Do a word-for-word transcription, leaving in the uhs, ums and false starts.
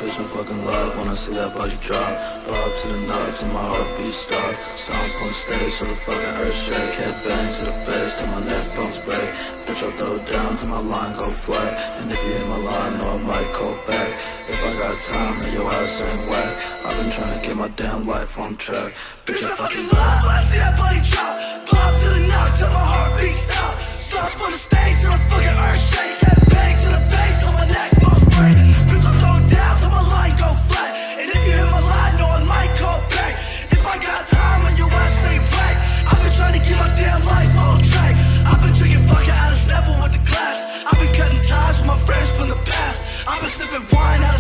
bitch, I'm fucking love when I see that body drop. Bob to the knob till my heartbeat stop. Stomp on stage till the fucking earth shake. Head bang to the bass till my neck bones break. Bitch, I'll throw it down till my line go flat. And if you hit my line, know I might call back. If I got time, then your ass ain't whack. I've been trying to get my damn life on track. Bitch, I fucking love when I see that body drop. Bob to the knob till my heartbeat stop. Stomp on the stage till the fucking earth shake. Head bang to the bass till my neck bones break. Bitch, I'll throw it down till my line go flat. And if you hit my line, know I might call back. If I got time and your ass ain't whack. I've been trying to get my damn life on track. I've been drinking vodka out of Snapple with the glass. I've been cutting ties with my friends from the past. I've been sipping wine out of